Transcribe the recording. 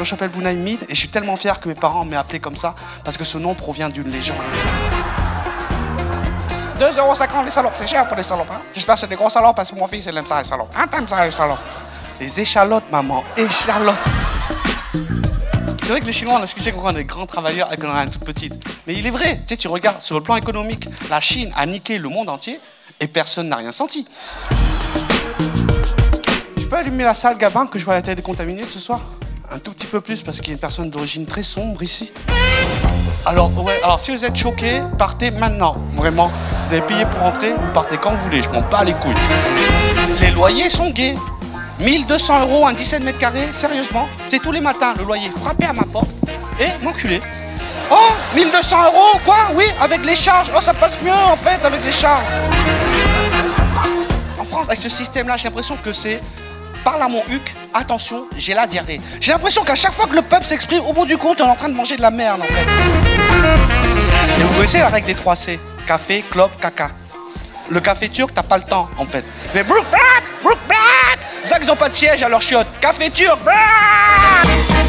je m'appelle Bounaïm Mid et je suis tellement fier que mes parents m'aient appelé comme ça parce que ce nom provient d'une légende. 2,50 € les salopes, c'est cher pour les salopes. Hein? J'espère que c'est des gros salopes parce que mon fils il aime ça les salopes. Hein, t'aimes ça les salopes? Les échalotes, maman, échalotes. C'est vrai que les Chinois, on a ce qu'ils qu'on est des grands travailleurs et qu'on en a une toute petite. Mais il est vrai, tu sais, tu regardes, sur le plan économique, la Chine a niqué le monde entier et personne n'a rien senti. Tu peux allumer la salle, Gabin, que je vois la télé contaminée ce soir? Un tout petit peu plus parce qu'il y a une personne d'origine très sombre ici. Alors, ouais, alors si vous êtes choqués, partez maintenant. Vraiment, vous avez payé pour rentrer, vous partez quand vous voulez, je m'en bats les couilles. Les loyers sont gays. 1 200 € un 17 mètres carrés, sérieusement. C'est tous les matins, le loyer frappé à ma porte et m'enculer. Oh, 1 200 €, quoi? Oui, avec les charges. Oh, ça passe mieux en fait avec les charges. En France, avec ce système-là, j'ai l'impression que c'est parle à mon huc, attention, j'ai la diarrhée. J'ai l'impression qu'à chaque fois que le peuple s'exprime, au bout du compte, on est en train de manger de la merde en fait. Et vous connaissez la règle des 3 C, café, clope, caca. Le café turc, t'as pas le temps en fait. Tu fais brouk, braak, brouk, braak. C'est ça qu'ils ont pas de siège à leur chiotte. Café turc, braak.